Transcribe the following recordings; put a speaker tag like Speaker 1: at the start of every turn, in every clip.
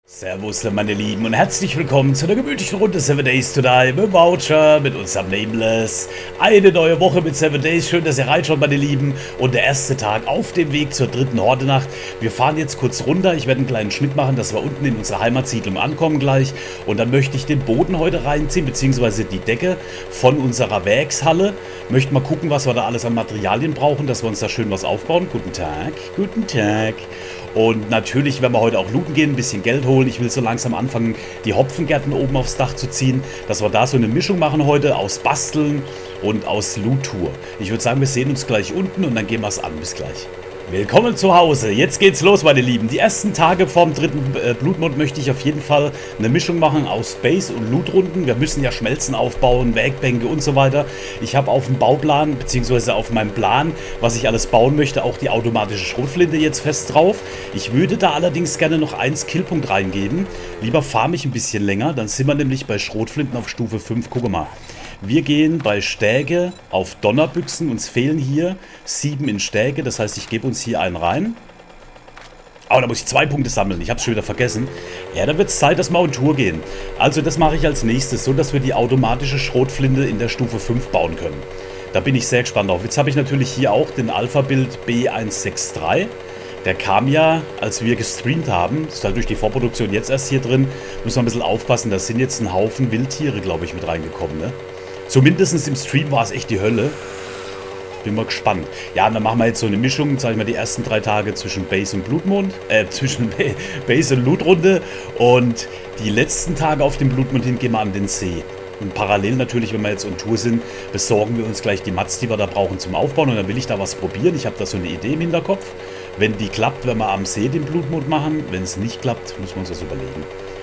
Speaker 1: Servus meine Lieben und herzlich willkommen zu einer gemütlichen Runde 7 Days to Die mit Voucher, mit unserem Nameless. Eine neue Woche mit 7 Days, schön, dass ihr reinschaut meine Lieben. Und der erste Tag auf dem Weg zur dritten Horde-Nacht. Wir fahren jetzt kurz runter, ich werde einen kleinen Schnitt machen, dass wir unten in unserer Heimatsiedlung ankommen gleich. Und dann möchte ich den Boden heute reinziehen, beziehungsweise die Decke von unserer Werkshalle. Möchte mal gucken, was wir da alles an Materialien brauchen, dass wir uns da schön was aufbauen. Guten Tag, guten Tag. Und natürlich werden wir heute auch looten gehen, ein bisschen Geld holen. Ich will so langsam anfangen, die Hopfengärten oben aufs Dach zu ziehen, dass wir da so eine Mischung machen heute aus Basteln und aus Loot-Tour. Ich würde sagen, wir sehen uns gleich unten und dann gehen wir es an. Bis gleich. Willkommen zu Hause. Jetzt geht's los, meine Lieben. Die ersten Tage vorm dritten Blutmond möchte ich auf jeden Fall eine Mischung machen aus Base- und Loot-Runden. Wir müssen ja Schmelzen aufbauen, Werkbänke und so weiter. Ich habe auf dem Bauplan, beziehungsweise auf meinem Plan, was ich alles bauen möchte, auch die automatische Schrotflinte jetzt fest drauf. Ich würde da allerdings gerne noch einen Skillpunkt reingeben. Lieber farm ich ein bisschen länger, dann sind wir nämlich bei Schrotflinten auf Stufe 5. Guck mal. Wir gehen bei Stäge auf Donnerbüchsen. Uns fehlen hier 7 in Stäge. Das heißt, ich gebe uns hier einen rein. Aber da muss ich 2 Punkte sammeln. Ich habe es schon wieder vergessen. Ja, dann wird es Zeit, dass wir auf Tour gehen. Also das mache ich als nächstes, so dass wir die automatische Schrotflinte in der Stufe 5 bauen können. Da bin ich sehr gespannt drauf. Jetzt habe ich natürlich hier auch den Alpha-Bild B163. Der kam ja, als wir gestreamt haben. Das ist halt durch die Vorproduktion jetzt erst hier drin. Müssen wir ein bisschen aufpassen. Da sind jetzt ein Haufen Wildtiere, glaube ich, mit reingekommen, ne? Zumindest im Stream war es echt die Hölle. Bin mal gespannt. Ja, und dann machen wir jetzt so eine Mischung, sag ich mal, die ersten 3 Tage zwischen Base und Blutmond. Zwischen Base und Lootrunde. Und die letzten Tage auf dem Blutmond hin gehen wir an den See. Und parallel natürlich, wenn wir jetzt on Tour sind, besorgen wir uns gleich die Mats, die wir da brauchen zum Aufbauen. Und dann will ich da was probieren. Ich habe da so eine Idee im Hinterkopf. Wenn die klappt, werden wir am See den Blutmond machen. Wenn es nicht klappt, müssen wir uns das überlegen.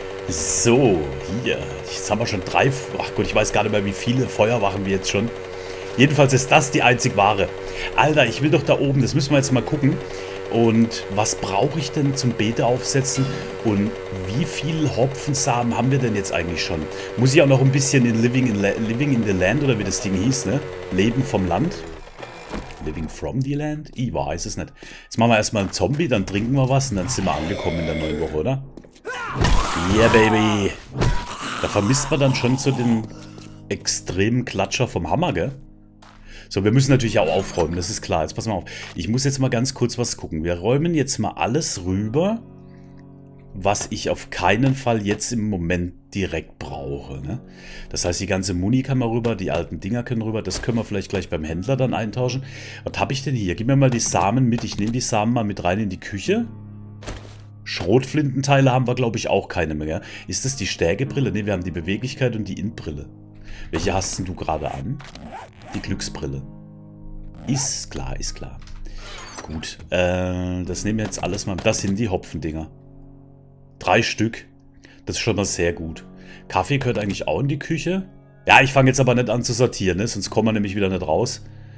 Speaker 1: So, hier. Jetzt haben wir schon 3... Ach gut, ich weiß gar nicht mehr, wie viele Feuerwachen wir jetzt schon. Jedenfalls ist das die einzig wahre. Alter, ich will doch da oben, das müssen wir jetzt mal gucken. Und was brauche ich denn zum Beete aufsetzen? Und wie viel Hopfensamen haben wir denn jetzt eigentlich schon? Muss ich auch noch ein bisschen in Living in the Land, oder wie das Ding hieß, ne? Leben vom Land? Living from the Land? Ich weiß es nicht. Jetzt machen wir erstmal einen Zombie, dann trinken wir was und dann sind wir angekommen in der neuen Woche, oder? Yeah, baby. Da vermisst man dann schon so den extremen Klatscher vom Hammer, gell? So, wir müssen natürlich auch aufräumen, das ist klar. Jetzt pass mal auf. Ich muss jetzt mal ganz kurz was gucken. Wir räumen jetzt mal alles rüber, was ich auf keinen Fall jetzt im Moment direkt brauche, ne? Das heißt, die ganze Muni kann mal rüber, die alten Dinger können rüber. Das können wir vielleicht gleich beim Händler dann eintauschen. Was habe ich denn hier? Gib mir mal die Samen mit. Ich nehme die Samen mal mit rein in die Küche. Schrotflintenteile haben wir, glaube ich, auch keine mehr. Ist das die Stärkebrille? Ne, wir haben die Beweglichkeit und die Int-Brille. Welche hast denn du gerade an? Die Glücksbrille. Ist klar, ist klar. Gut, das nehmen wir jetzt alles mal. Das sind die Hopfendinger. 3 Stück. Das ist schon mal sehr gut. Kaffee gehört eigentlich auch in die Küche. Ja, ich fange jetzt aber nicht an zu sortieren, ne? Sonst kommen wir nämlich wieder nicht raus.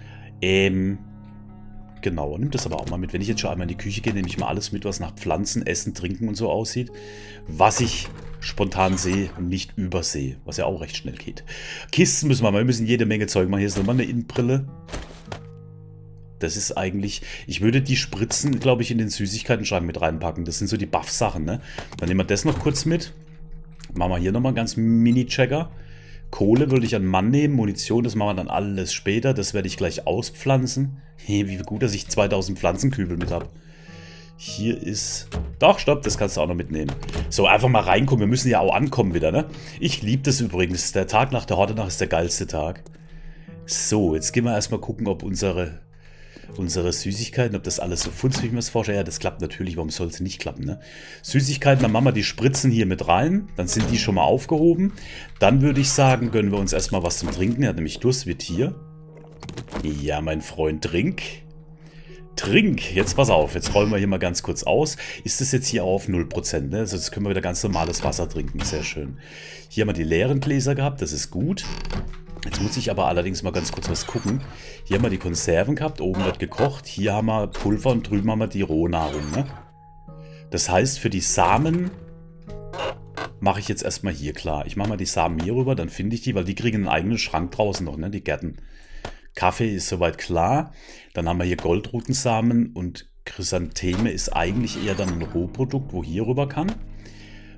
Speaker 1: Genau, nimm das aber auch mal mit. Wenn ich jetzt schon einmal in die Küche gehe, nehme ich mal alles mit, was nach Pflanzen, Essen, Trinken und so aussieht. Was ich spontan sehe und nicht übersehe. Was ja auch recht schnell geht. Kisten müssen wir mal. Wir müssen jede Menge Zeug machen. Hier ist nochmal eine Innenbrille. Das ist eigentlich... Ich würde die Spritzen, glaube ich, in den Süßigkeiten-Schrank mit reinpacken. Das sind so die Buff-Sachen, ne? Dann nehmen wir das noch kurz mit. Machen wir hier nochmal einen ganz Mini-Checker. Kohle würde ich an Mann nehmen, Munition, das machen wir dann alles später. Das werde ich gleich auspflanzen. Hey, wie gut, dass ich 2000 Pflanzenkübel mit habe. Hier ist... Doch, stopp, das kannst du auch noch mitnehmen. So, einfach mal reinkommen. Wir müssen ja auch ankommen wieder, ne? Ich liebe das übrigens. Der Tag nach der Horde-Nacht ist der geilste Tag. So, jetzt gehen wir erstmal gucken, ob unsere Süßigkeiten, ob das alles so funzt, wie ich mir das vorstelle. Ja, das klappt natürlich. Warum soll es nicht klappen, ne? Süßigkeiten, dann machen wir die Spritzen hier mit rein. Dann sind die schon mal aufgehoben. Dann würde ich sagen, gönnen wir uns erstmal was zum Trinken. Er hat nämlich Durst wie Tier. Ja, mein Freund, trink. Trink. Jetzt pass auf. Jetzt rollen wir hier mal ganz kurz aus. Ist das jetzt hier auch auf 0%, ne? Also jetzt können wir wieder ganz normales Wasser trinken. Sehr schön. Hier haben wir die leeren Gläser gehabt. Das ist gut. Jetzt muss ich aber allerdings mal ganz kurz was gucken. Hier haben wir die Konserven gehabt, oben wird gekocht. Hier haben wir Pulver und drüben haben wir die Rohnahrung, ne? Das heißt, für die Samen mache ich jetzt erstmal hier klar. Ich mache mal die Samen hier rüber, dann finde ich die, weil die kriegen einen eigenen Schrank draußen noch, ne? Die Gärten. Kaffee ist soweit klar. Dann haben wir hier Goldrutensamen und Chrysantheme ist eigentlich eher dann ein Rohprodukt, wo hier rüber kann.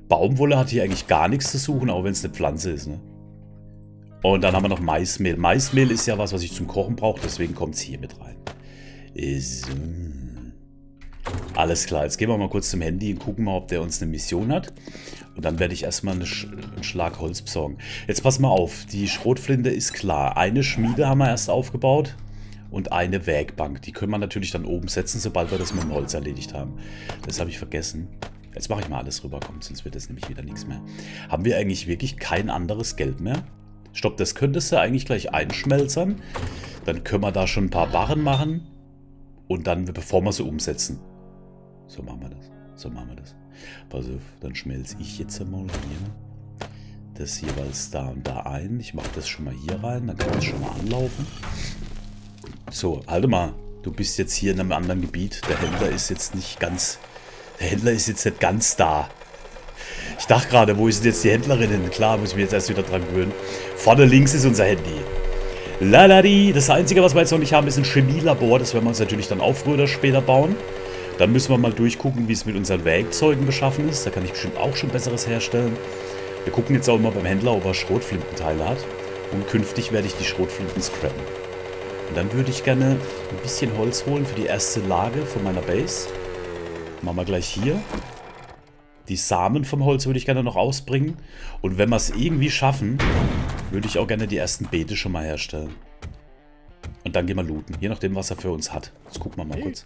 Speaker 1: Baumwolle hat hier eigentlich gar nichts zu suchen, auch wenn es eine Pflanze ist, ne? Und dann haben wir noch Maismehl. Maismehl ist ja was ich zum Kochen brauche, deswegen kommt es hier mit rein. So. Alles klar, jetzt gehen wir mal kurz zum Handy und gucken mal, ob der uns eine Mission hat. Und dann werde ich erstmal einen Schlag Holz besorgen. Jetzt pass mal auf, die Schrotflinte ist klar. Eine Schmiede haben wir erst aufgebaut und eine Werkbank. Die können wir natürlich dann oben setzen, sobald wir das mit dem Holz erledigt haben. Das habe ich vergessen. Jetzt mache ich mal alles rüberkommen, sonst wird das nämlich wieder nichts mehr. Haben wir eigentlich wirklich kein anderes Geld mehr? Stopp, das könntest du eigentlich gleich einschmelzern. Dann können wir da schon ein paar Barren machen. Und dann, bevor wir sie umsetzen. So machen wir das. So machen wir das. Pass auf, dann schmelze ich jetzt einmal hier das jeweils da und da ein. Ich mache das schon mal hier rein, dann kann das schon mal anlaufen. So, halte mal. Du bist jetzt hier in einem anderen Gebiet. Der Händler ist jetzt nicht ganz... Der Händler ist jetzt nicht ganz da. Ich dachte gerade, wo ist denn jetzt die Händlerin hin? Klar, muss ich mir jetzt erst wieder dran gewöhnen. Vorne links ist unser Handy. Laladi. Das Einzige, was wir jetzt noch nicht haben, ist ein Chemielabor. Das werden wir uns natürlich dann auch früher oder später bauen. Dann müssen wir mal durchgucken, wie es mit unseren Werkzeugen beschaffen ist. Da kann ich bestimmt auch schon Besseres herstellen. Wir gucken jetzt auch mal beim Händler, ob er Schrotflintenteile hat. Und künftig werde ich die Schrotflinten scrappen. Und dann würde ich gerne ein bisschen Holz holen für die erste Lage von meiner Base. Machen wir gleich hier. Die Samen vom Holz würde ich gerne noch ausbringen. Und wenn wir es irgendwie schaffen, würde ich auch gerne die ersten Beete schon mal herstellen. Und dann gehen wir looten. Je nachdem, was er für uns hat. Jetzt gucken wir mal kurz.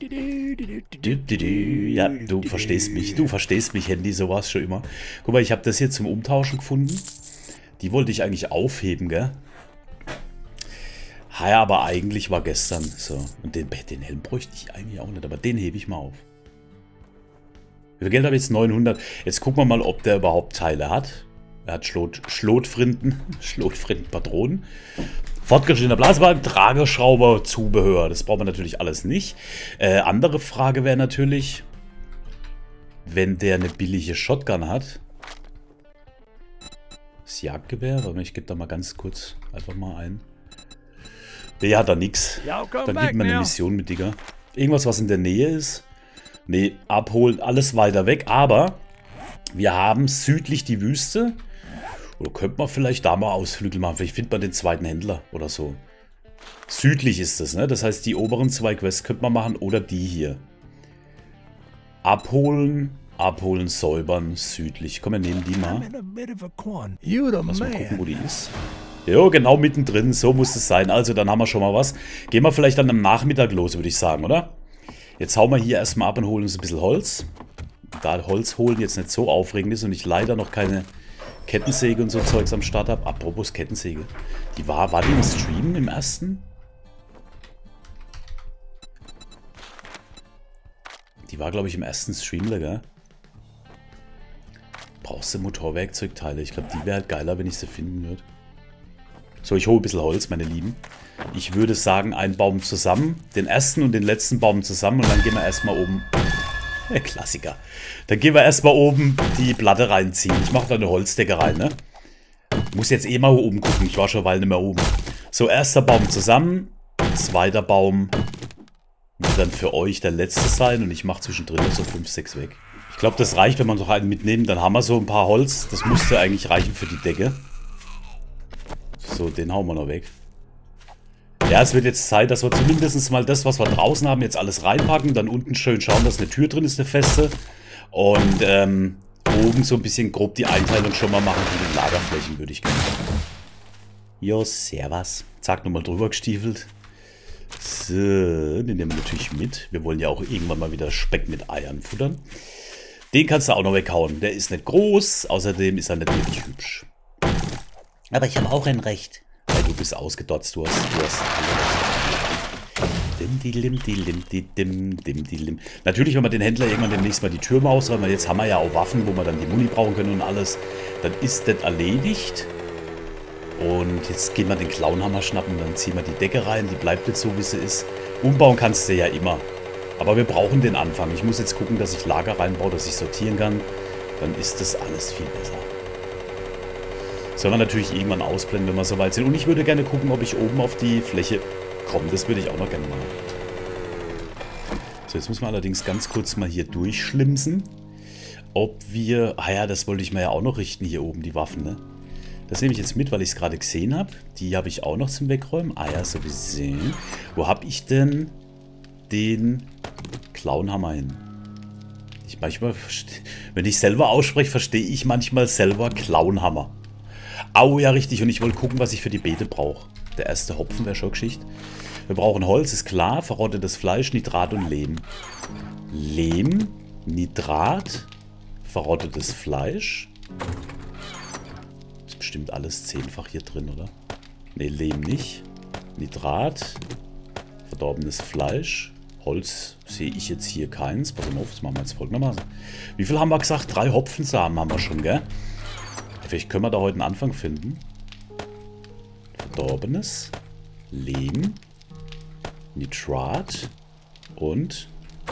Speaker 1: Ja, du verstehst mich. Du verstehst mich, Handy. So war es schon immer. Guck mal, ich habe das hier zum Umtauschen gefunden. Die wollte ich eigentlich aufheben, gell? Ja, aber eigentlich war gestern. So. Und den Helm bräuchte ich eigentlich auch nicht. Aber den hebe ich mal auf. Wie viel Geld habe ich jetzt? 900. Jetzt gucken wir mal, ob der überhaupt Teile hat. Er hat Schlotfrinten-Patronen. Fortgeschrittener Blaswagen, Trageschrauber, Zubehör. Das brauchen wir natürlich alles nicht. Andere Frage wäre natürlich, wenn der eine billige Shotgun hat. Das Jagdgewehr. Warte mal, ich gebe da mal ganz kurz einfach mal ein. Der hat da nichts. Dann gibt mir eine Mission mit, Digga. Irgendwas, was in der Nähe ist. Nee, abholen, alles weiter weg. Aber wir haben südlich die Wüste. Oder könnte man vielleicht da mal Ausflüge machen. Vielleicht findet man den zweiten Händler oder so. Südlich ist das, ne? Das heißt, die oberen zwei Quests könnte man machen oder die hier. Abholen, abholen, säubern, südlich. Komm, wir nehmen die mal. Lass mal gucken, wo die ist. Jo, genau mittendrin. So muss es sein. Also, dann haben wir schon mal was. Gehen wir vielleicht dann am Nachmittag los, würde ich sagen, oder? Jetzt hauen wir hier erstmal ab und holen uns ein bisschen Holz. Da Holz holen jetzt nicht so aufregend ist und ich leider noch keine Kettensäge und so Zeugs am Start habe. Apropos Kettensäge. Die war die im Stream im ersten? Die war, glaube ich, im ersten Stream, gell? Brauchst du Motorwerkzeugteile? Ich glaube, die wäre halt geiler, wenn ich sie finden würde. So, ich hole ein bisschen Holz, meine Lieben. Ich würde sagen, einen Baum zusammen. Den ersten und den letzten Baum zusammen. Und dann gehen wir erstmal oben... Klassiker. Dann gehen wir erstmal oben die Platte reinziehen. Ich mache da eine Holzdecke rein, ne? Muss jetzt eh mal oben gucken. Ich war schon eine Weile nicht mehr oben. So, erster Baum zusammen. Zweiter Baum wird dann für euch der letzte sein. Und ich mache zwischendrin so 5, 6 weg. Ich glaube, das reicht, wenn man noch einen mitnehmen. Dann haben wir so ein paar Holz. Das müsste eigentlich reichen für die Decke. So, den hauen wir noch weg. Ja, es wird jetzt Zeit, dass wir zumindest mal das, was wir draußen haben, jetzt alles reinpacken. Dann unten schön schauen, dass eine Tür drin ist, eine feste. Und oben so ein bisschen grob die Einteilung schon mal machen von den Lagerflächen, würde ich gerne. Jo, servus. Zack, nochmal drüber gestiefelt. So, den nehmen wir natürlich mit. Wir wollen ja auch irgendwann mal wieder Speck mit Eiern futtern. Den kannst du auch noch weghauen. Der ist nicht groß, außerdem ist er nicht wirklich hübsch. Aber ich habe auch ein Recht. Weil du bist ausgedotzt, du hast Natürlich, wenn wir den Händler irgendwann demnächst mal die Türme ausräumen, jetzt haben wir ja auch Waffen, wo wir dann die Muni brauchen können und alles, dann ist das erledigt. Und jetzt gehen wir den Clownhammer schnappen, dann ziehen wir die Decke rein, die bleibt jetzt so, wie sie ist. Umbauen kannst du ja immer. Aber wir brauchen den Anfang. Ich muss jetzt gucken, dass ich Lager reinbaue, dass ich sortieren kann. Dann ist das alles viel besser. Sollen wir natürlich irgendwann ausblenden, wenn wir soweit sind. Und ich würde gerne gucken, ob ich oben auf die Fläche komme. Das würde ich auch noch gerne machen. So, jetzt müssen wir allerdings ganz kurz mal hier durchschlimsen. ob wir... Ah ja, das wollte ich mir ja auch noch richten hier oben, die Waffen, ne? Das nehme ich jetzt mit, weil ich es gerade gesehen habe. Die habe ich auch noch zum Wegräumen. Ah ja, so gesehen. Wo habe ich denn den Clownhammer hin? Wenn ich selber ausspreche, verstehe ich manchmal selber Clownhammer. Au, ja richtig. Und ich wollte gucken, was ich für die Beete brauche. Der erste Hopfen wäre schon Geschichte. Wir brauchen Holz, ist klar. Verrottetes Fleisch, Nitrat und Lehm. Lehm, Nitrat, verrottetes Fleisch. Ist bestimmt alles 10-fach hier drin, oder? Ne, Lehm nicht. Nitrat, verdorbenes Fleisch. Holz sehe ich jetzt hier keins. Pass mal auf, das machen wir jetzt folgendermaßen. Wie viel haben wir gesagt? 3 Hopfensamen haben wir schon, gell? Vielleicht können wir da heute einen Anfang finden. Verdorbenes, Lehm, Nitrat und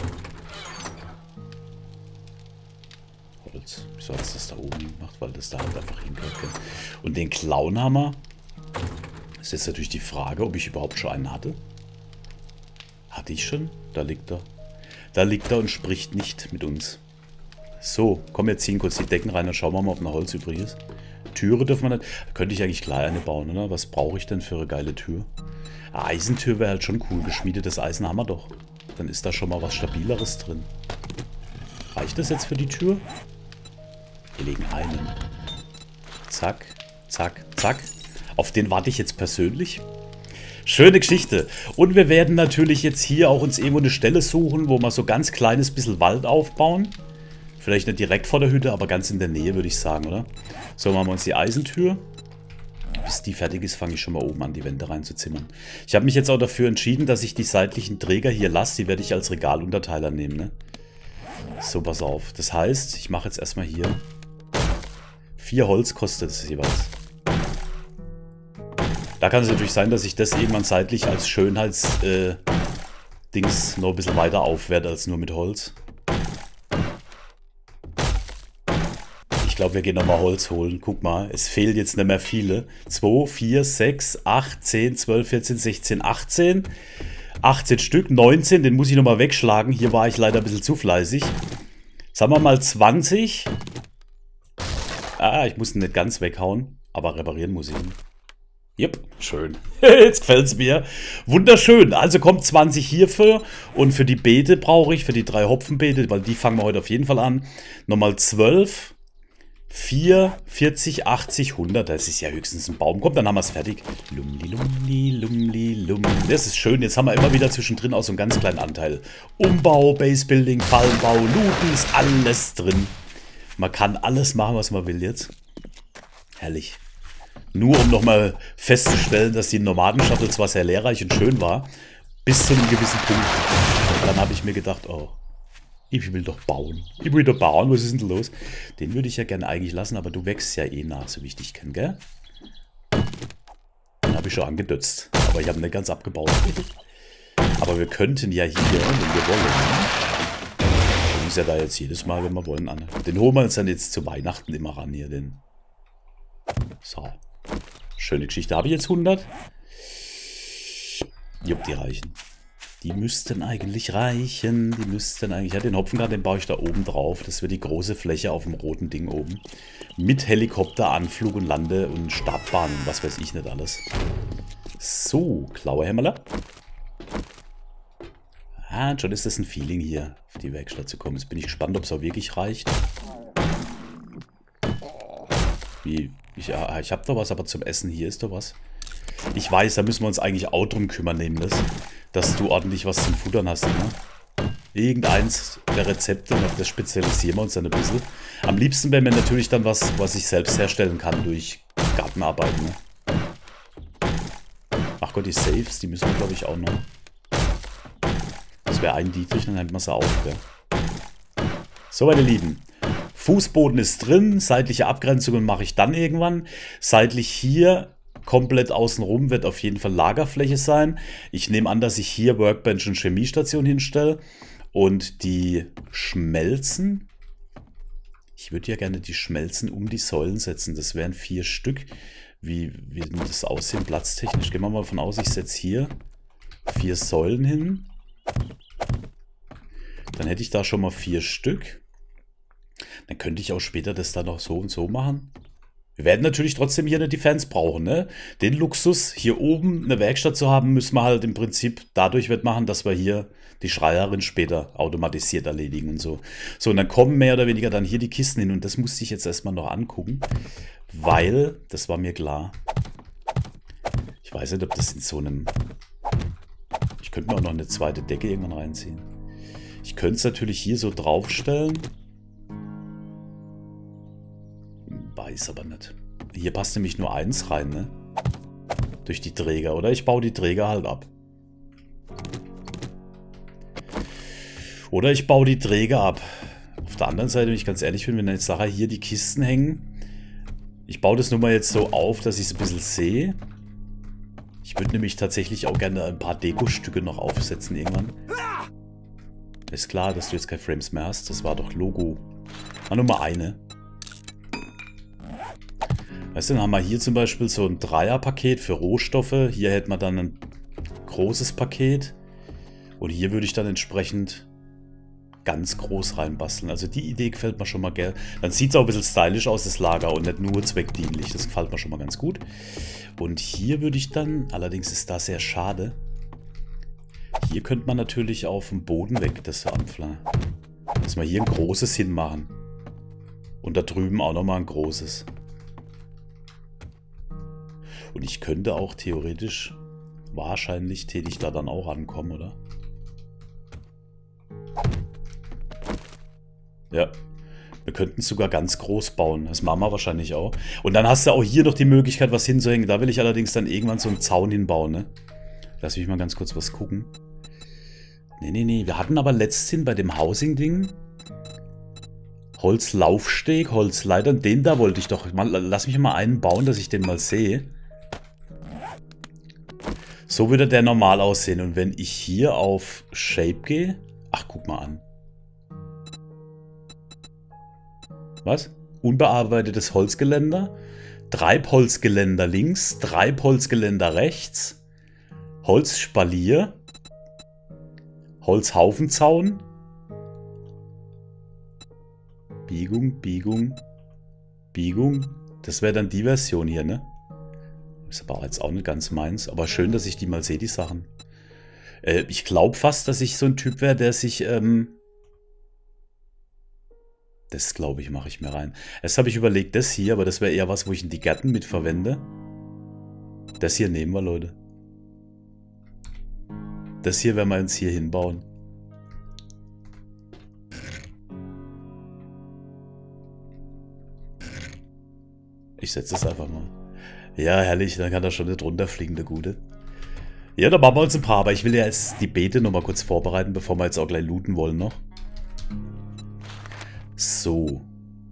Speaker 1: Holz. Wieso hat es das da oben gemacht? Weil das da halt einfach hingehört. Und den Clownhammer ist jetzt natürlich die Frage, ob ich überhaupt schon einen hatte. Hatte ich schon? Da liegt er. Da liegt er und spricht nicht mit uns. So, komm, wir ziehen kurz die Decken rein und schauen wir mal, ob noch Holz übrig ist. Türe dürfen wir nicht. Da könnte ich eigentlich gleich eine bauen, oder? Was brauche ich denn für eine geile Tür? Eine Eisentür wäre halt schon cool. Geschmiedetes Eisen haben wir doch. Dann ist da schon mal was Stabileres drin. Reicht das jetzt für die Tür? Wir legen einen. Zack, zack, zack. Auf den warte ich jetzt persönlich. Schöne Geschichte. Und wir werden natürlich jetzt hier auch uns irgendwo eine Stelle suchen, wo wir so ganz kleines bisschen Wald aufbauen. Vielleicht nicht direkt vor der Hütte, aber ganz in der Nähe, würde ich sagen, oder? So, machen wir uns die Eisentür. Bis die fertig ist, fange ich schon mal oben an, die Wände reinzuzimmern. Ich habe mich jetzt auch dafür entschieden, dass ich die seitlichen Träger hier lasse. Die werde ich als Regalunterteiler nehmen, ne? So, pass auf. Das heißt, ich mache jetzt erstmal hier 4 Holz kostet es jeweils. Da kann es natürlich sein, dass ich das irgendwann seitlich als Schönheits-Dings noch ein bisschen weiter aufwerte als nur mit Holz. Ich glaube, wir gehen nochmal Holz holen. Guck mal, es fehlen jetzt nicht mehr viele. 2, 4, 6, 8, 10, 12, 14, 16, 18. 18 Stück, 19, den muss ich nochmal wegschlagen. Hier war ich leider ein bisschen zu fleißig. Sagen wir mal 20. Ah, ich muss ihn nicht ganz weghauen, aber reparieren muss ich ihn. Yep, schön. Jetzt gefällt es mir. Wunderschön. Also kommt 20 hierfür. Und für die Beete brauche ich, für die 3 Hopfenbeete, weil die fangen wir heute auf jeden Fall an, nochmal 12, 4, 40, 80, 100. Das ist ja höchstens ein Baum. Kommt, dann haben wir es fertig. Lumli, lumli, lumli, lum. Das ist schön. Jetzt haben wir immer wieder zwischendrin auch so einen ganz kleinen Anteil. Umbau, Basebuilding, Fallenbau, Looten, ist alles drin. Man kann alles machen, was man will jetzt. Herrlich. Nur um nochmal festzustellen, dass die Nomadenstaffel zwar sehr lehrreich und schön war, bis zu einem gewissen Punkt. Und dann habe ich mir gedacht, oh, ich will doch bauen. Ich will doch bauen, was ist denn los? Den würde ich ja gerne eigentlich lassen, aber du wächst ja eh nach, so wie ich dich kenne, gell? Den habe ich schon angedötzt, aber ich habe nicht ganz abgebaut. Aber wir könnten ja hier, wenn wir wollen, wir müssen ja da jetzt jedes Mal, wenn wir wollen, an. Den holen wir uns dann jetzt zu Weihnachten immer ran hier, den. So. Schöne Geschichte. Habe ich jetzt 100? Jupp, die reichen. Die müssten eigentlich reichen. Die müssten eigentlich... Ja, den Hopfengarten, den baue ich da oben drauf. Das wird die große Fläche auf dem roten Ding oben. Mit Helikopter, Anflug und Lande- und Startbahn und was weiß ich nicht alles. So, Klauerhämmerler. Ah, schon ist das ein Feeling hier, auf die Werkstatt zu kommen. Jetzt bin ich gespannt, ob es auch wirklich reicht. Wie... Ich habe doch was, aber zum Essen hier ist doch was. Ich weiß, da müssen wir uns eigentlich auch drum kümmern, nämlich, dass du ordentlich was zum Futtern hast. Ne? Irgendeins der Rezepte, und auf das spezialisieren wir uns dann ein bisschen. Am liebsten wäre mir natürlich dann was, was ich selbst herstellen kann durch Gartenarbeit. Ne? Ach Gott, die Safes, die müssen wir, glaube ich, auch noch. Das wäre ein Dietrich, dann hätten wir sie auf. Gell? So, meine Lieben. Fußboden ist drin, seitliche Abgrenzungen mache ich dann irgendwann. Seitlich hier, komplett außenrum, wird auf jeden Fall Lagerfläche sein. Ich nehme an, dass ich hier Workbench und Chemiestation hinstelle. Und die Schmelzen, ich würde ja gerne die Schmelzen um die Säulen setzen. Das wären 4 Stück. Wie wird denn das aussehen, platztechnisch? Gehen wir mal davon aus, ich setze hier 4 Säulen hin. Dann hätte ich da schon mal 4 Stück. Dann könnte ich auch später das dann noch so und so machen. Wir werden natürlich trotzdem hier eine Defense brauchen, ne? Den Luxus, hier oben eine Werkstatt zu haben, müssen wir halt im Prinzip dadurch wettmachen, dass wir hier die Schreierin später automatisiert erledigen und so. So, und dann kommen mehr oder weniger dann hier die Kisten hin und das musste ich jetzt erstmal noch angucken, weil, das war mir klar, ich weiß nicht, ob das in so einem... Ich könnte mir auch noch eine zweite Decke irgendwann reinziehen. Ich könnte es natürlich hier so draufstellen. Weiß aber nicht. Hier passt nämlich nur eins rein, ne? Durch die Träger. Oder ich baue die Träger halt ab. Oder ich baue die Träger ab. Auf der anderen Seite, wenn ich ganz ehrlich bin, wenn jetzt nachher hier die Kisten hängen. Ich baue das nur mal jetzt so auf, dass ich es ein bisschen sehe. Ich würde nämlich tatsächlich auch gerne ein paar Deko-Stücke noch aufsetzen irgendwann. Ist klar, dass du jetzt keine Frames mehr hast. Das war doch Logo. Nur mal eine. Weißt du, dann haben wir hier zum Beispiel so ein Dreierpaket für Rohstoffe. Hier hätten wir dann ein großes Paket. Und hier würde ich dann entsprechend ganz groß reinbasteln. Also die Idee gefällt mir schon mal gerne. Dann sieht es auch ein bisschen stylisch aus, das Lager, und nicht nur zweckdienlich. Das gefällt mir schon mal ganz gut. Und hier würde ich dann, allerdings ist das sehr schade, hier könnte man natürlich auf dem Boden weg das anpflanzen. Dass wir hier ein großes hinmachen. Und da drüben auch nochmal ein großes. Und ich könnte auch theoretisch, wahrscheinlich täte ich da dann auch rankommen, oder? Ja, wir könnten es sogar ganz groß bauen. Das machen wir wahrscheinlich auch. Und dann hast du auch hier noch die Möglichkeit, was hinzuhängen. Da will ich allerdings dann irgendwann so einen Zaun hinbauen, ne? Lass mich mal ganz kurz was gucken. Nee. Wir hatten aber letztens bei dem Housing-Ding Holzlaufsteg, Holzleitern. Den da wollte ich doch mal. Lass mich mal einen bauen, dass ich den mal sehe. So würde der normal aussehen. Und wenn ich hier auf Shape gehe... Ach, guck mal an. Was? Unbearbeitetes Holzgeländer. Treibholzgeländer links. Treibholzgeländer rechts. Holzspalier. Holzhaufenzaun. Biegung, Biegung, Biegung. Das wäre dann die Version hier, ne? Ist aber jetzt auch nicht ganz meins. Aber schön, dass ich die mal sehe, die Sachen. Ich glaube fast, dass ich so ein Typ wäre, der sich... das, glaube ich, mache ich mir rein. Erst habe ich überlegt, das hier, aber das wäre eher was, wo ich in die Gärten mit verwende. Das hier nehmen wir, Leute. Das hier werden wir uns hier hinbauen. Ich setze es einfach mal. Ja, herrlich, dann kann er schon nicht runterfliegen, der Gute. Ja, dann machen wir uns ein paar, aber ich will ja jetzt die Beete nochmal kurz vorbereiten, bevor wir jetzt auch gleich looten wollen noch. So.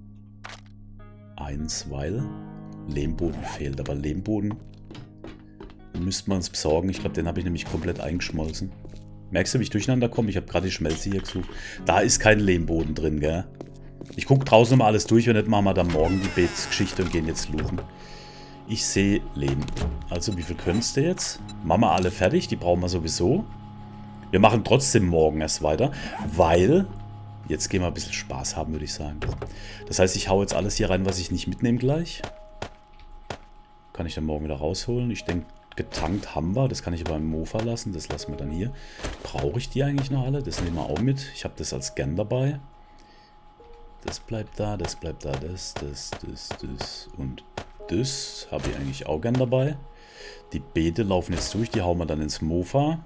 Speaker 1: Eins, weil Lehmboden fehlt, aber Lehmboden müsste man uns besorgen. Ich glaube, den habe ich nämlich komplett eingeschmolzen. Merkst du, wie ich durcheinander komme? Ich habe gerade die Schmelze hier gesucht. Da ist kein Lehmboden drin, gell? Ich gucke draußen nochmal alles durch, wenn nicht, machen wir dann morgen die Beetsgeschichte und gehen jetzt looten. Ich sehe Lehm. Also wie viel könntest du jetzt? Machen wir alle fertig, die brauchen wir sowieso. Wir machen trotzdem morgen erst weiter, weil... Jetzt gehen wir ein bisschen Spaß haben, würde ich sagen. Das heißt, ich hau jetzt alles hier rein, was ich nicht mitnehme gleich. Kann ich dann morgen wieder rausholen. Ich denke, getankt haben wir. Das kann ich aber im Mofa lassen. Das lassen wir dann hier. Brauche ich die eigentlich noch alle? Das nehmen wir auch mit. Ich habe das als Scan dabei. Das bleibt da, das bleibt da. Das und das habe ich eigentlich auch gern dabei. Die Beete laufen jetzt durch. Die hauen wir dann ins Mofa.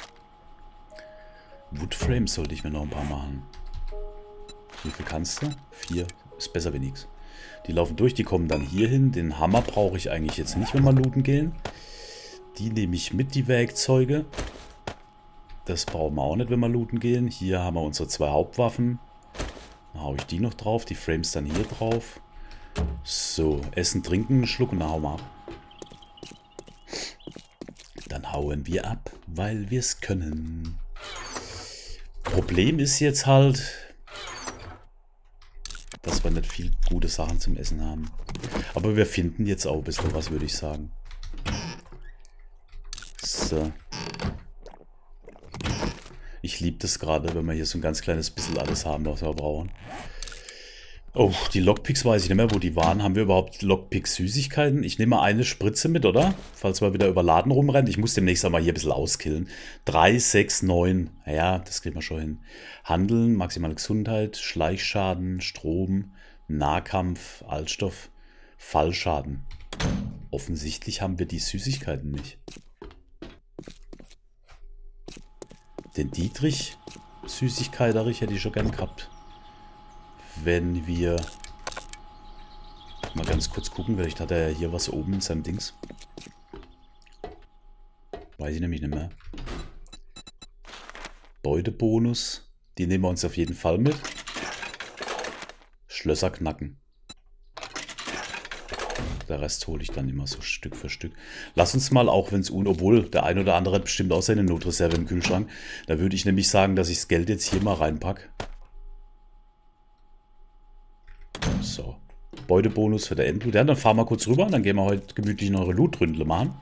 Speaker 1: Woodframes sollte ich mir noch ein paar machen. Wie viel kannst du? 4. Ist besser wie nichts. Die laufen durch, die kommen dann hier hin. Den Hammer brauche ich eigentlich jetzt nicht, wenn wir looten gehen. Die nehme ich mit, die Werkzeuge. Das brauchen wir auch nicht, wenn wir looten gehen. Hier haben wir unsere 2 Hauptwaffen. Dann haue ich die noch drauf, die Frames dann hier drauf. So, essen, trinken, einen Schluck und dann hauen wir ab. Dann hauen wir ab, weil wir es können. Problem ist jetzt halt... dass wir nicht viel gute Sachen zum Essen haben. Aber wir finden jetzt auch ein bisschen was, würde ich sagen. So. Ich liebe das gerade, wenn wir hier so ein ganz kleines bisschen alles haben, was wir brauchen. Oh, die Lockpicks weiß ich nicht mehr, wo die waren. Haben wir überhaupt Lockpick-Süßigkeiten? Ich nehme mal eine Spritze mit, oder? Falls man wieder überladen rumrennt. Ich muss demnächst einmal hier ein bisschen auskillen. 3, 6, 9. Ja, das kriegen wir schon hin. Handeln, maximale Gesundheit, Schleichschaden, Strom, Nahkampf, Altstoff, Fallschaden. Offensichtlich haben wir die Süßigkeiten nicht. Den Dietrich, Süßigkeiterich, hätte ich schon gern gehabt. Wenn wir mal ganz kurz gucken, vielleicht hat er ja hier was oben in seinem Dings. Weiß ich nämlich nicht mehr. Beutebonus, die nehmen wir uns auf jeden Fall mit. Schlösser knacken. Der Rest hole ich dann immer so Stück für Stück. Lass uns mal, auch wenn es obwohl der ein oder andere hat bestimmt auch seine Notreserve im Kühlschrank. Da würde ich nämlich sagen, dass ich das Geld jetzt hier mal reinpacke. So. Beutebonus für der Endloot. Ja, dann fahren wir kurz rüber. Dann gehen wir heute gemütlich noch eine Loot-Ründle machen.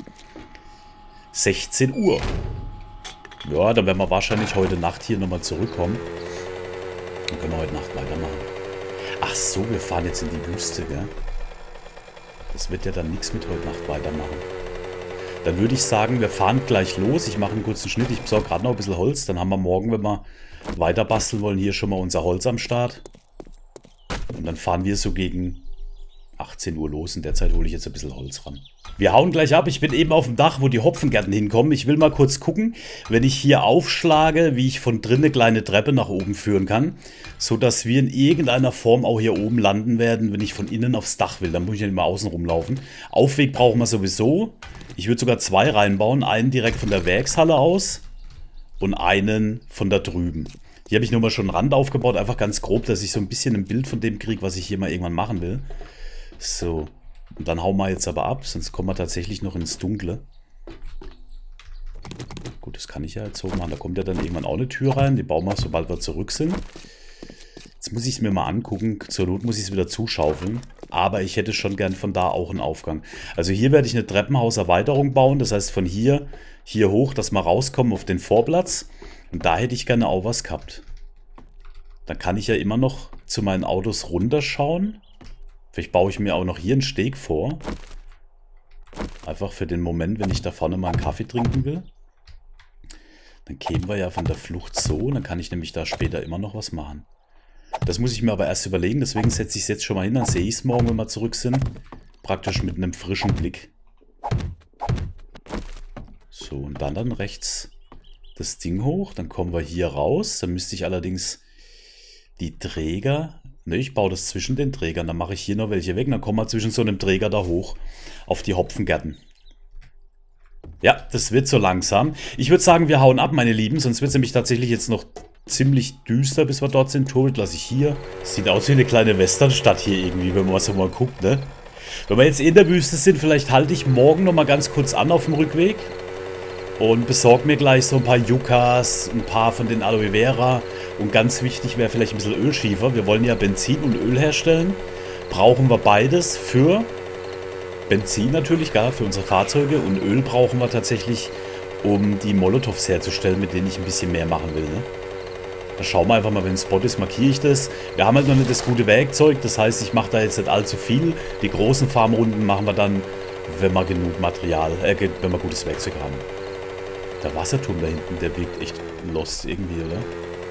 Speaker 1: 16 Uhr. Ja, dann werden wir wahrscheinlich heute Nacht hier nochmal zurückkommen. Dann können wir heute Nacht weitermachen. Ach so, wir fahren jetzt in die Wüste, gell? Das wird ja dann nichts mit heute Nacht weitermachen. Dann würde ich sagen, wir fahren gleich los. Ich mache einen kurzen Schnitt. Ich besorge gerade noch ein bisschen Holz. Dann haben wir morgen, wenn wir weiter basteln wollen, hier schon mal unser Holz am Start. Und dann fahren wir so gegen 18 Uhr los. In der Zeit hole ich jetzt ein bisschen Holz ran. Wir hauen gleich ab. Ich bin eben auf dem Dach, wo die Hopfengärten hinkommen. Ich will mal kurz gucken, wenn ich hier aufschlage, wie ich von drinnen eine kleine Treppe nach oben führen kann, sodass wir in irgendeiner Form auch hier oben landen werden, wenn ich von innen aufs Dach will. Dann muss ich nicht mal außen rumlaufen. Aufweg brauchen wir sowieso. Ich würde sogar 2 reinbauen. Einen direkt von der Werkshalle aus und einen von da drüben. Hier habe ich nur mal schon einen Rand aufgebaut, einfach ganz grob, dass ich so ein bisschen ein Bild von dem kriege, was ich hier mal irgendwann machen will. So, und dann hauen wir jetzt aber ab, sonst kommen wir tatsächlich noch ins Dunkle. Gut, das kann ich ja jetzt so machen. Da kommt ja dann irgendwann auch eine Tür rein. Die bauen wir, sobald wir zurück sind. Jetzt muss ich es mir mal angucken. Zur Not muss ich es wieder zuschaufeln. Aber ich hätte schon gern von da auch einen Aufgang. Also hier werde ich eine Treppenhauserweiterung bauen. Das heißt von hier hoch, dass wir rauskommen auf den Vorplatz. Und da hätte ich gerne auch was gehabt. Dann kann ich ja immer noch zu meinen Autos runterschauen. Vielleicht baue ich mir auch noch hier einen Steg vor. Einfach für den Moment, wenn ich da vorne mal einen Kaffee trinken will. Dann kämen wir ja von der Flucht so. Dann kann ich nämlich da später immer noch was machen. Das muss ich mir aber erst überlegen. Deswegen setze ich es jetzt schon mal hin. Dann sehe ich es morgen, wenn wir zurück sind. Praktisch mit einem frischen Blick. So, und dann rechts das Ding hoch. Dann kommen wir hier raus. Dann müsste ich allerdings die Träger... Ne, ich baue das zwischen den Trägern. Dann mache ich hier noch welche weg. Dann kommen wir zwischen so einem Träger da hoch auf die Hopfengärten. Ja, das wird so langsam. Ich würde sagen, wir hauen ab, meine Lieben. Sonst wird es nämlich tatsächlich jetzt noch ziemlich düster, bis wir dort sind. Turret lasse ich hier. Das sieht aus wie eine kleine Westernstadt hier irgendwie, wenn man so mal guckt, ne? Wenn wir jetzt in der Wüste sind, vielleicht halte ich morgen noch mal ganz kurz an auf dem Rückweg. Und besorge mir gleich so ein paar Yuccas, ein paar von den Aloe Vera. Und ganz wichtig wäre vielleicht ein bisschen Ölschiefer. Wir wollen ja Benzin und Öl herstellen. Brauchen wir beides für Benzin natürlich, gar für unsere Fahrzeuge. Und Öl brauchen wir tatsächlich, um die Molotows herzustellen, mit denen ich ein bisschen mehr machen will. Ne? Da schauen wir einfach mal, wenn ein Spot ist, markiere ich das. Wir haben halt noch nicht das gute Werkzeug. Das heißt, ich mache da jetzt nicht allzu viel. Die großen Farmrunden machen wir dann, wenn wir genug Material, wenn wir gutes Werkzeug haben. Der Wasserturm da hinten, der wirkt echt lost irgendwie, oder?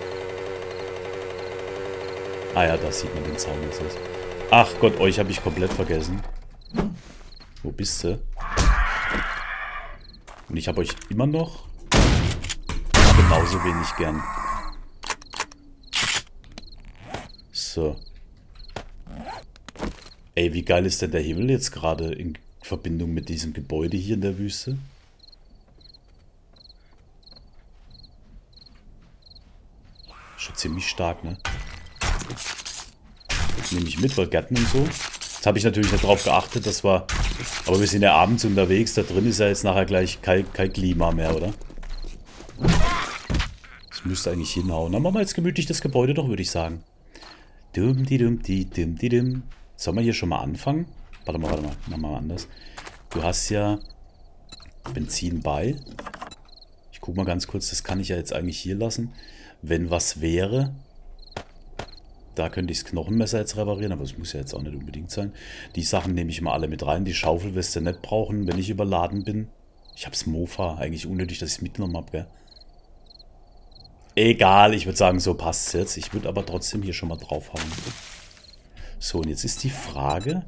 Speaker 1: Ah ja, da sieht man den Zaun jetzt. Ach Gott, euch habe ich komplett vergessen. Wo bist du? Und ich habe euch immer noch genauso wenig gern. So. Ey, wie geil ist denn der Himmel jetzt gerade in Verbindung mit diesem Gebäude hier in der Wüste? Schon ziemlich stark, ne? Das nehme ich mit, weil Gärten und so. Jetzt habe ich natürlich nicht darauf geachtet, dass wir... Aber wir sind ja abends unterwegs. Da drin ist ja jetzt nachher gleich kein Klima mehr, oder? Das müsste eigentlich hinhauen. Dann machen wir jetzt gemütlich das Gebäude doch, würde ich sagen. Sollen wir hier schon mal anfangen? Warte mal. Machen wir mal anders. Du hast ja Benzin bei. Ich gucke mal ganz kurz. Das kann ich ja jetzt eigentlich hier lassen. Wenn was wäre, Da könnte ich das Knochenmesser jetzt reparieren, aber das muss ja jetzt auch nicht unbedingt sein. Die Sachen nehme ich mal alle mit rein. Die Schaufel wirst du nicht brauchen, wenn ich überladen bin. Ich habe das Mofa. Eigentlich unnötig, dass ich es mitgenommen habe, gell? Egal, ich würde sagen, so passt es jetzt. Ich würde aber trotzdem hier schon mal draufhauen. So, und jetzt ist die Frage...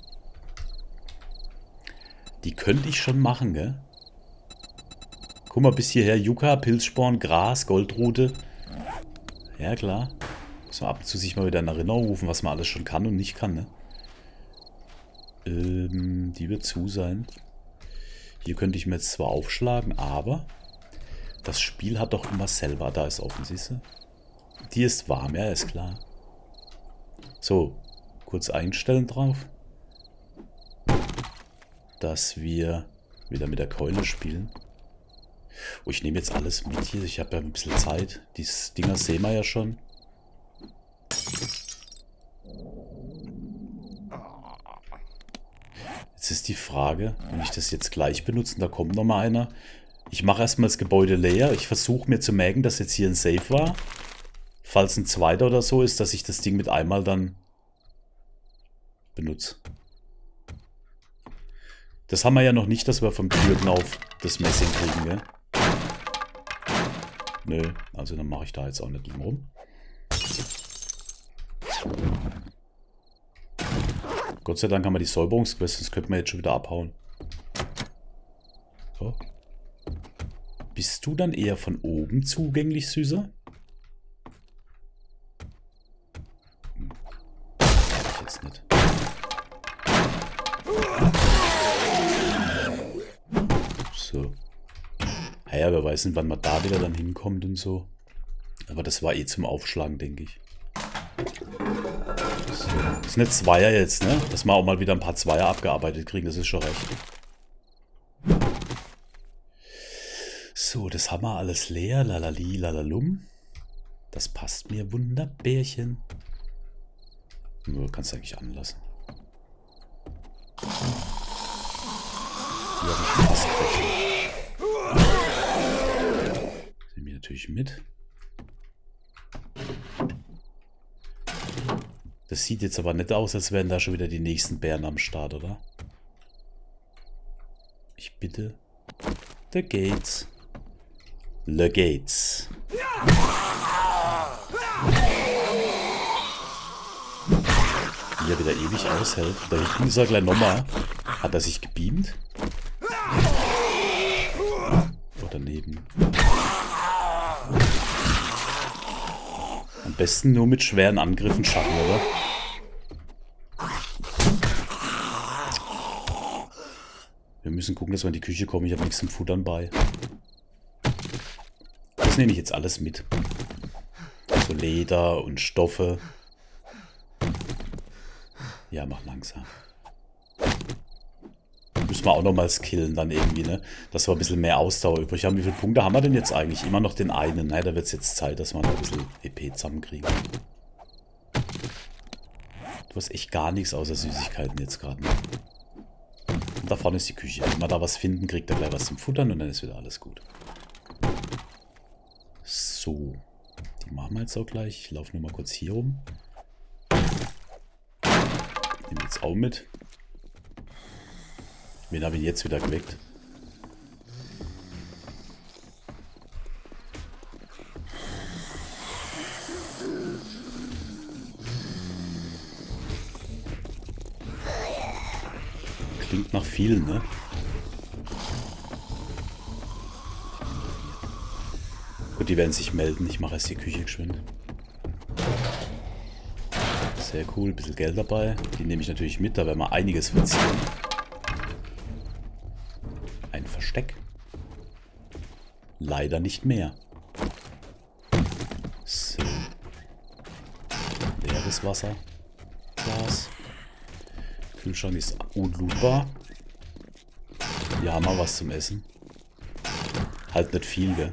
Speaker 1: Die könnte ich schon machen, gell? Guck mal, bis hierher Yucca, Pilzsporn, Gras, Goldrute. Ja, klar. Muss man ab und zu sich mal wieder in Erinnerung rufen, was man alles schon kann und nicht kann, ne? Die wird zu sein. Hier könnte ich mir jetzt zwar aufschlagen, aber das Spiel hat doch immer selber. Da ist offen, siehst du? Die ist warm, ja, ist klar. So, kurz einstellen drauf. Dass wir wieder mit der Keule spielen. Oh, ich nehme jetzt alles mit hier. Ich habe ja ein bisschen Zeit. Die Dinger sehen wir ja schon. Jetzt ist die Frage, wenn ich das jetzt gleich benutze, da kommt nochmal einer. Ich mache erstmal das Gebäude leer. Ich versuche mir zu merken, dass jetzt hier ein Safe war. Falls ein zweiter oder so ist, dass ich das Ding mit einmal dann benutze. Das haben wir ja noch nicht, dass wir vom Türknauf das Messing kriegen, gell? Nö, also dann mache ich da jetzt auch nicht drum rum. Gott sei Dank haben wir die Säuberungsquest, sonst könnten wir jetzt schon wieder abhauen. So. Bist du dann eher von oben zugänglich, Süßer? Ich jetzt nicht. So. Ja, wer weiß nicht, wann man da wieder dann hinkommt und so. Aber das war eh zum Aufschlagen, denke ich. So. Das ist eine Zweier jetzt, ne? Dass wir auch mal wieder ein paar Zweier abgearbeitet kriegen, das ist schon recht. So, das haben wir alles leer. Lalali, lalalum. Das passt mir wunderbärchen. Nur kannst du eigentlich anlassen. Die habe ich fast weg. Nehmen wir natürlich mit. Das sieht jetzt aber nicht aus, als wären da schon wieder die nächsten Bären am Start, oder? Ich bitte. The Gates. The Gates. Wie er wieder ewig aushält. Da hinten ist er gleich nochmal. Hat er sich gebeamt? Oh, daneben. Am besten nur mit schweren Angriffen schaffen, oder? Wir müssen gucken, dass wir in die Küche kommen. Ich habe nichts zum Futtern bei. Das nehme ich jetzt alles mit. So Leder und Stoffe. Ja, mach langsam. Müssen wir auch nochmal skillen dann irgendwie, ne? Dass wir ein bisschen mehr Ausdauer übrig haben. Wie viele Punkte haben wir denn jetzt eigentlich? Immer noch den einen. Ne, da wird es jetzt Zeit, dass wir noch ein bisschen EP zusammenkriegen. Du hast echt gar nichts außer Süßigkeiten jetzt gerade. Ne? Und da vorne ist die Küche. Wenn wir da was finden, kriegt er gleich was zum Futtern und dann ist wieder alles gut. So. Die machen wir jetzt auch gleich. Ich laufe nur mal kurz hier rum. Nehmen jetzt auch mit. Wen habe ich jetzt wieder geweckt? Klingt nach vielen, ne? Gut, die werden sich melden. Ich mache erst die Küche geschwind. Sehr cool. Ein bisschen Geld dabei. Die nehme ich natürlich mit. Da werden wir einiges verzieren. Ein Versteck. Leider nicht mehr. So. Leeres Wasser. Glas. Kühlschrank ist unlootbar. Hier haben wir was zum Essen. Halt nicht viel, gell?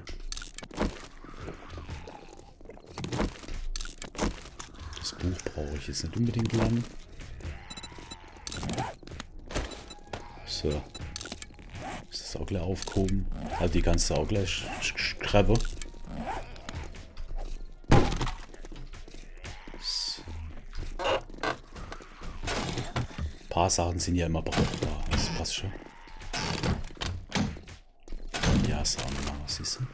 Speaker 1: Das Buch brauche ich jetzt nicht unbedingt lang. So. Ist das auch gleich aufgehoben? Halt die ganze auch gleich Treppe. So. paar Sachen sind ja immer brauchbar. Das passt schon. Ja, sagen wir mal, was ist denn?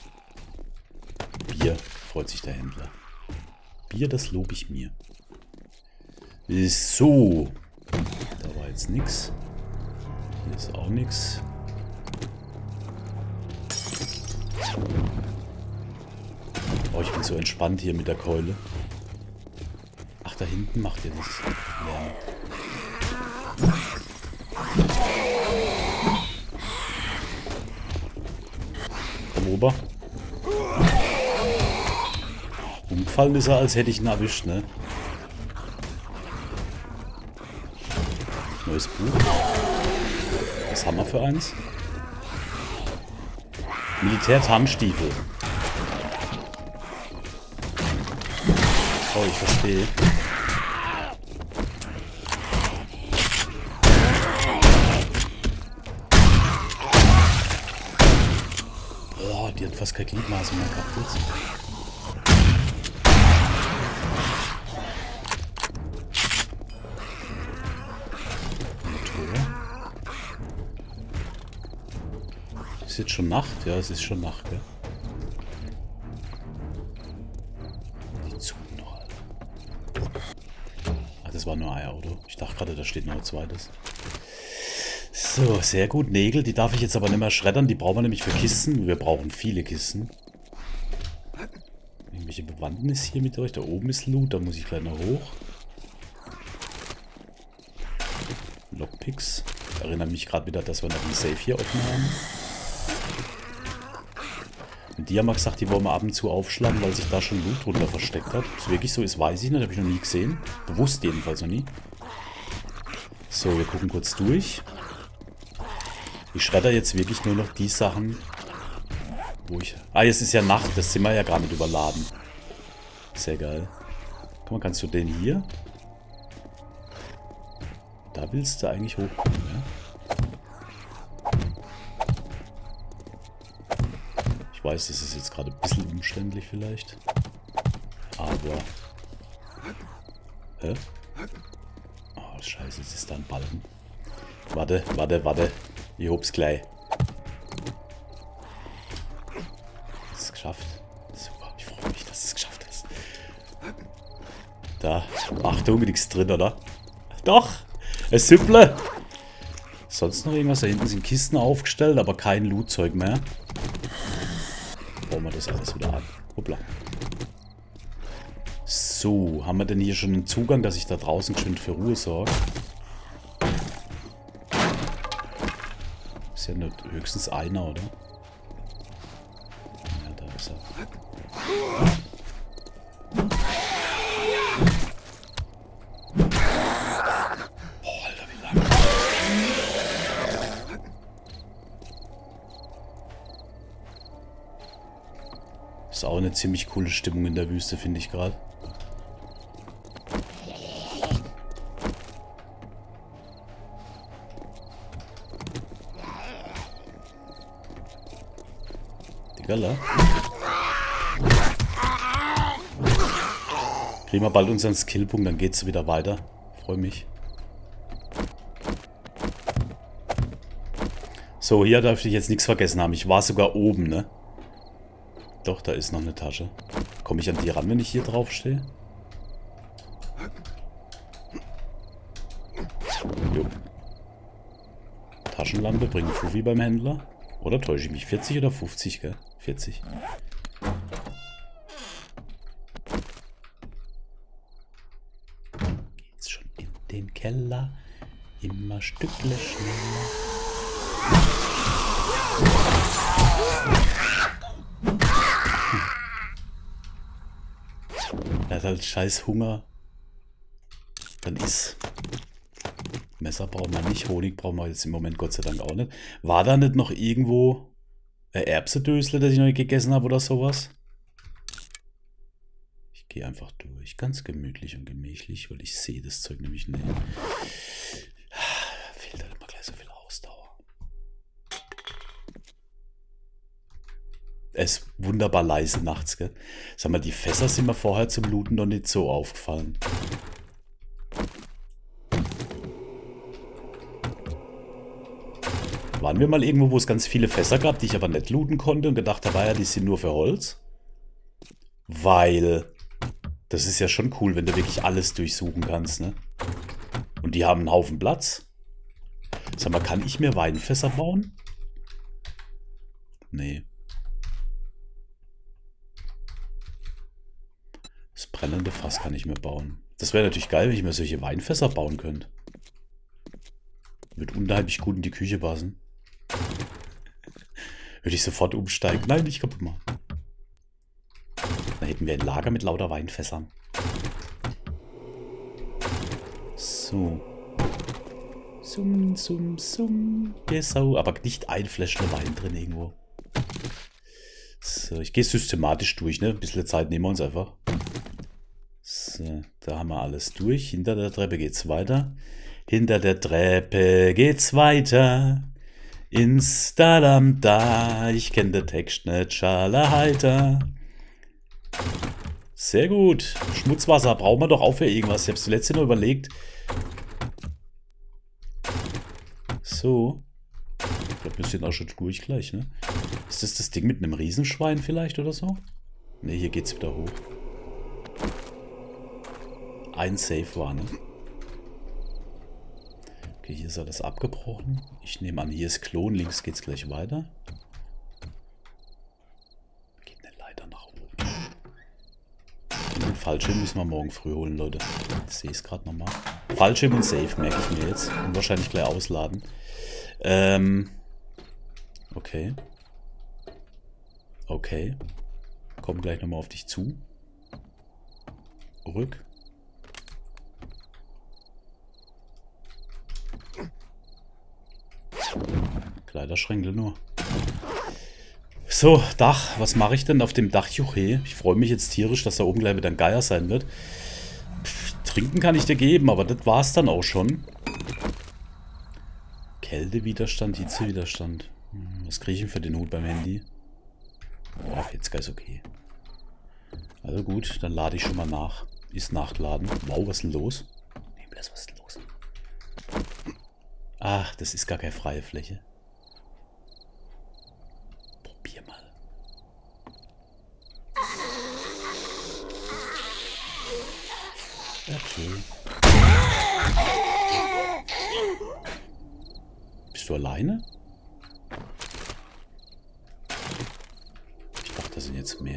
Speaker 1: Bier, freut sich der Händler. Bier, das lobe ich mir. So. Da war jetzt nichts. Hier ist auch nichts. Oh, ich bin so entspannt hier mit der Keule. Ach, da hinten macht ihr das Lärm. Komm rüber. Umgefallen ist er, als hätte ich ihn erwischt, ne? Neues Buch. Was haben wir für eins? Militär-Tarnstiefel. Oh, ich verstehe. Oh, die hat fast kein Gliedmaß mehr gehabt jetzt. Ist jetzt schon Nacht? Ja, es ist schon Nacht, gell? Die Zug noch, Alter. Ah, das war nur ein Auto. Ich dachte gerade, da steht noch ein zweites. So, sehr gut. Nägel, die darf ich jetzt aber nicht mehr schreddern. Die brauchen wir nämlich für Kisten. Wir brauchen viele Kisten. Irgendwelche Bewandtnis hier mit euch. Da oben ist Loot, da muss ich gleich noch hoch. Lockpicks. Ich erinnere mich gerade wieder, dass wir noch einen Safe hier offen haben. Und die haben mal gesagt, die wollen wir ab und zu aufschlagen, weil sich da schon Loot drunter versteckt hat. Ob es wirklich so ist, weiß ich nicht. Habe ich noch nie gesehen. Bewusst jedenfalls noch nie. So, wir gucken kurz durch. Ich schredder jetzt wirklich nur noch die Sachen, wo ich... Ah, jetzt ist ja Nacht. Das sind wir ja gar nicht überladen. Sehr geil. Guck mal, kannst du den hier? Da willst du eigentlich hochkommen, ja? Ich weiß, das ist jetzt gerade ein bisschen umständlich vielleicht. Aber... Hä? Oh, scheiße, jetzt ist da ein Balken. Warte, warte, warte. Ich hab's gleich. Hast du es geschafft? Super, ich freue mich, dass du es geschafft hast. Da. Achtung, nichts drin, oder? Doch! Ein Süpple! Sonst noch irgendwas? Da hinten sind Kisten aufgestellt, aber kein Lootzeug mehr. Bauen wir das alles wieder an. Hoppla. So, haben wir denn hier schon einen Zugang, dass ich da draußen schön für Ruhe sorge? Ist ja nur höchstens einer, oder? Ja, da ist er. Oh, Alter, wie lang. Ist auch eine ziemlich coole Stimmung in der Wüste, finde ich gerade. Gala. Kriegen wir bald unseren Skillpunkt, dann geht's wieder weiter. Freue mich. So, hier dürfte ich jetzt nichts vergessen haben. Ich war sogar oben, ne? Doch, da ist noch eine Tasche. Komme ich an die ran, wenn ich hier drauf stehe? Jo. Taschenlampe bringen Fuffi beim Händler. Oder täusche ich mich? 40 oder 50, gell? 40. Geht's schon in den Keller. Immer Stückle schneller. Er hat halt scheiß Hunger. Dann isst. Messer brauchen wir nicht, Honig brauchen wir jetzt im Moment Gott sei Dank auch nicht. War da nicht noch irgendwo ein Erbsedösle, das ich noch nicht gegessen habe oder sowas? Ich gehe einfach durch, ganz gemütlich und gemächlich, weil ich sehe das Zeug nämlich nicht. Fehlt halt immer gleich so viel Ausdauer. Es ist wunderbar leise nachts, gell? Sag mal, die Fässer sind mir vorher zum Looten noch nicht so aufgefallen. Waren wir mal irgendwo, wo es ganz viele Fässer gab, die ich aber nicht looten konnte und gedacht habe, ja, die sind nur für Holz? Weil das ist ja schon cool, wenn du wirklich alles durchsuchen kannst, ne? Und die haben einen Haufen Platz. Sag mal, kann ich mir Weinfässer bauen? Nee. Das brennende Fass kann ich mir bauen. Das wäre natürlich geil, wenn ich mir solche Weinfässer bauen könnte. Würde unheimlich gut in die Küche passen. Würde ich sofort umsteigen. Nein, nicht kaputt machen. Dann hätten wir ein Lager mit lauter Weinfässern. So. Summ, summ, summ. Gesau. Aber nicht ein Fläschchen Wein drin irgendwo. So, ich gehe systematisch durch, ne? Ein bisschen Zeit nehmen wir uns einfach. So, da haben wir alles durch. Hinter der Treppe geht's weiter. Hinter der Treppe geht's weiter. Ins Dadam da. Ich kenne den Text nicht. Schala Sehr gut. Schmutzwasser brauchen wir doch auch für irgendwas. Ich habe es zuletzt noch überlegt. So. Ich glaube, wir sind auch schon durch gleich, ne? Ist das Ding mit einem Riesenschwein vielleicht oder so? Ne, hier geht's wieder hoch. Ein Safe war, ne? Okay, hier ist alles abgebrochen. Ich nehme an, hier ist Klon. Links geht's gleich weiter. Geht eine Leiter nach oben. Den Fallschirm müssen wir morgen früh holen, Leute. Ich sehe es gerade nochmal. Fallschirm und Safe merke ich mir jetzt. Und wahrscheinlich gleich ausladen. Okay. Okay. Komm gleich nochmal auf dich zu. Rück. Kleiderschränke nur. So, Dach. Was mache ich denn auf dem Dach, Juche? Ich freue mich jetzt tierisch, dass da oben gleich wieder ein Geier sein wird. Trinken kann ich dir geben, aber das war's dann auch schon. Kältewiderstand, Hitzewiderstand. Was kriege ich denn für den Hut beim Handy? Boah, 40er ist okay. Also gut, dann lade ich schon mal nach. Ist nachgeladen. Wow, was ist denn los? Was ist denn los? Ach, das ist gar keine freie Fläche. Probier mal. Okay. Bist du alleine? Ich dachte, das sind jetzt mehr.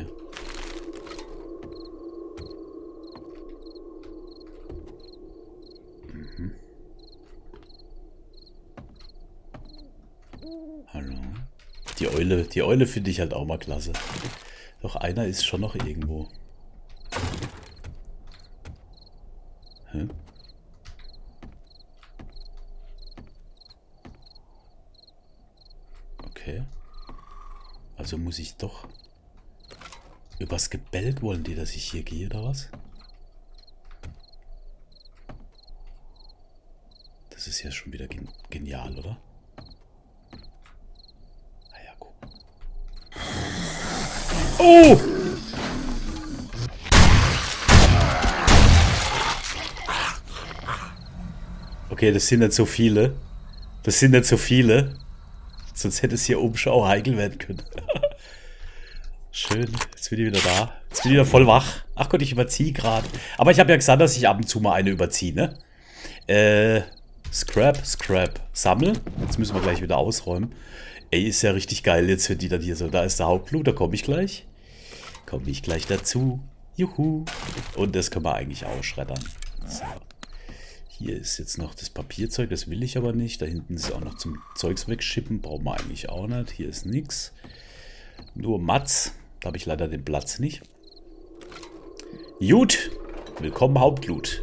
Speaker 1: Mhm. Hallo. Die Eule finde ich halt auch mal klasse. Doch einer ist schon noch irgendwo. Hä? Okay. Also muss ich doch... Übers Gebälk wollen die, dass ich hier gehe, oder was? Das ist ja schon wieder genial, oder? Ah ja, guck. Oh! Okay, das sind nicht so viele. Das sind nicht so viele. Sonst hätte es hier oben schon auch heikel werden können. Schön, jetzt bin ich wieder da. Jetzt bin ich wieder voll wach. Ach Gott, ich überziehe gerade. Aber ich habe ja gesagt, dass ich ab und zu mal eine überziehe, ne? Scrap. Sammel. Jetzt müssen wir gleich wieder ausräumen. Ey, ist ja richtig geil jetzt für die dann hier so. Da ist der Hauptblut, da komme ich gleich. Komme ich gleich dazu. Juhu. Und das können wir eigentlich ausschreddern. So. Hier ist jetzt noch das Papierzeug, das will ich aber nicht. Da hinten ist auch noch zum Zeugs wegschippen. Brauchen wir eigentlich auch nicht. Hier ist nichts. Nur Mats. Da habe ich leider den Platz nicht. Gut. Willkommen Hauptblut.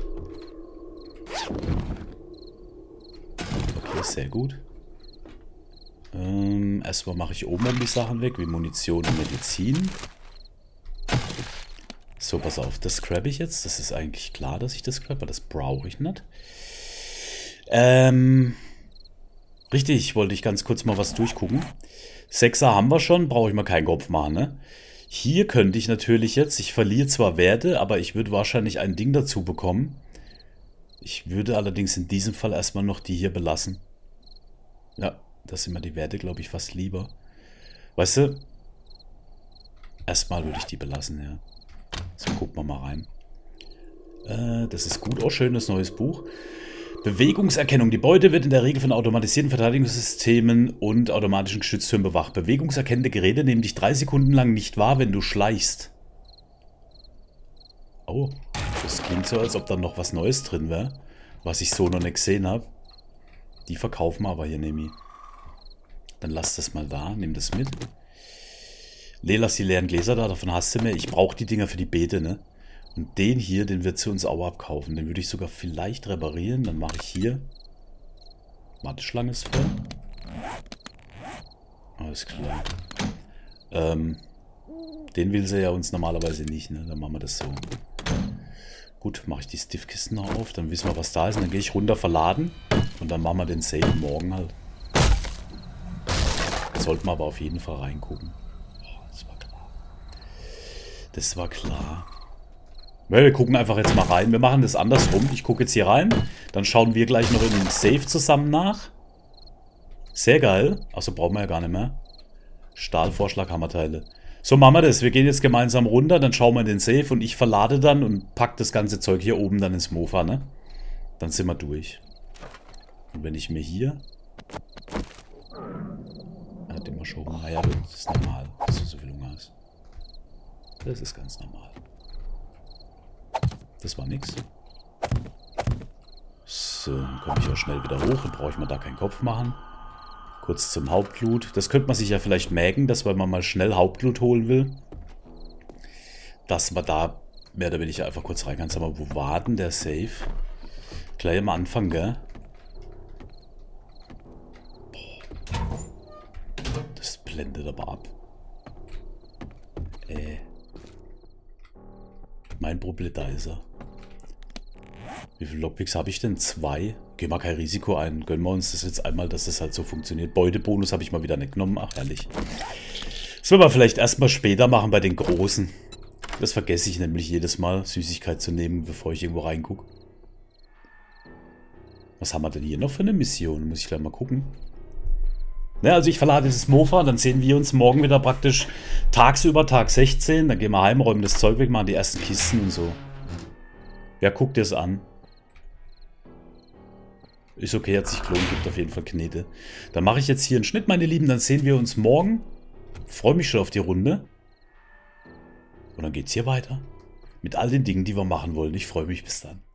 Speaker 1: Okay, sehr gut. Erstmal mache ich oben die Sachen weg, wie Munition und Medizin. So, pass auf, das scrap ich jetzt. Das ist eigentlich klar, dass ich das scrap, aber das brauche ich nicht. Richtig, wollte ich ganz kurz mal was durchgucken. 6er haben wir schon, brauche ich mal keinen Kopf machen, ne? Hier könnte ich natürlich jetzt, ich verliere zwar Werte, aber ich würde wahrscheinlich ein Ding dazu bekommen. Ich würde allerdings in diesem Fall erstmal noch die hier belassen. Ja, Das sind mir die Werte, glaube ich, fast lieber. Weißt du, erstmal würde ich die belassen, ja. So, gucken wir mal rein. Das ist gut. Oh, schönes neues Buch. Bewegungserkennung. Die Beute wird in der Regel von automatisierten Verteidigungssystemen und automatischen Geschütztürmen bewacht. Bewegungserkennende Geräte nehmen dich 3 Sekunden lang nicht wahr, wenn du schleichst. Oh, das klingt so, als ob da noch was Neues drin wäre, was ich so noch nicht gesehen habe. Die verkaufen wir aber hier, Nemi. Dann lass das mal da, nimm das mit. Lass die leeren Gläser da, davon hast du mehr. Ich brauche die Dinger für die Beete, ne? Und den hier, den wird sie uns auch abkaufen. Den würde ich sogar vielleicht reparieren. Dann mache ich hier. Warteschlange ist voll. Alles klar. Den will sie ja uns normalerweise nicht, ne? Dann machen wir das so. Gut, mache ich die Stiffkisten noch auf. Dann wissen wir, was da ist. Und dann gehe ich runter verladen. Und dann machen wir den Save morgen halt. Sollten wir aber auf jeden Fall reingucken. Oh, das war klar. Das war klar. Ja, wir gucken einfach jetzt mal rein. Wir machen das andersrum. Ich gucke jetzt hier rein. Dann schauen wir gleich noch in den Safe zusammen nach. Sehr geil. Achso, brauchen wir ja gar nicht mehr. Stahlvorschlag, Hammerteile. So machen wir das. Wir gehen jetzt gemeinsam runter. Dann schauen wir in den Safe. Und ich verlade dann und packe das ganze Zeug hier oben dann ins Mofa, ne? Dann sind wir durch. Und wenn ich mir hier... Er hat immer schon Hunger. Ja, das ist normal, dass du so viel Hunger hast. Das ist ganz normal. Das war nix. So, dann komme ich ja schnell wieder hoch. Dann brauche ich mir da keinen Kopf machen. Kurz zum Hauptloot. Das könnte man sich ja vielleicht merken, dass wenn man mal schnell Hauptloot holen will, dass man da mehr oder weniger einfach kurz rein kann. Sag mal, wo war denn der Safe? Gleich am Anfang, gell? Boah. Das blendet aber ab. Mein Problem, da ist er. Wie viele Lockpicks habe ich denn? 2. Gehen wir kein Risiko ein. Gönnen wir uns das jetzt einmal, dass das halt so funktioniert. Beutebonus habe ich mal wieder nicht genommen. Ach, herrlich. Das werden wir vielleicht erstmal später machen bei den Großen. Das vergesse ich nämlich jedes Mal, Süßigkeit zu nehmen, bevor ich irgendwo reingucke. Was haben wir denn hier noch für eine Mission? Muss ich gleich mal gucken. Ne, also ich verlade dieses Mofa, dann sehen wir uns morgen wieder praktisch tagsüber, Tag 16. Dann gehen wir heim, räumen das Zeug weg, machen die ersten Kisten und so. Ja, guckt es an. Ist okay, hat sich gelohnt, gibt auf jeden Fall Knete. Dann mache ich jetzt hier einen Schnitt, meine Lieben, dann sehen wir uns morgen. Freue mich schon auf die Runde. Und dann geht's hier weiter. Mit all den Dingen, die wir machen wollen. Ich freue mich, bis dann.